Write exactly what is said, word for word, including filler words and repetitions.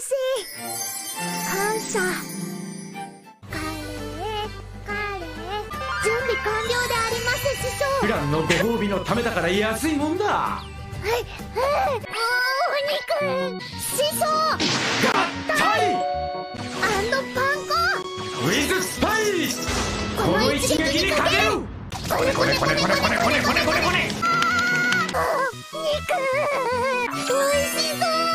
感謝。カレーカレー準備完了であります師匠。 プランのご褒美のためだから安いもんだ。 はいはい。お肉師匠合体アンドパン粉ウィズスパイス。この一撃にかける。こねこねこねこねこねこねこねこねこね。 肉おいしそう。